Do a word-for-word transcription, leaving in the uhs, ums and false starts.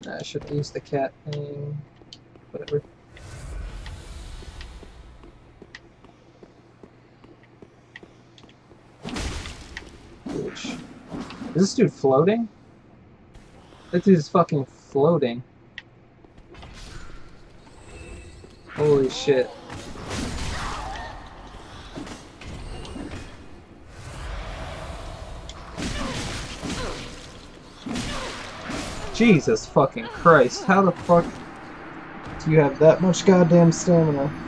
I should have used the cat thing. Whatever. Is this dude floating? That dude's fucking floating. Holy shit. Jesus fucking Christ. How the fuck do you have that much goddamn stamina?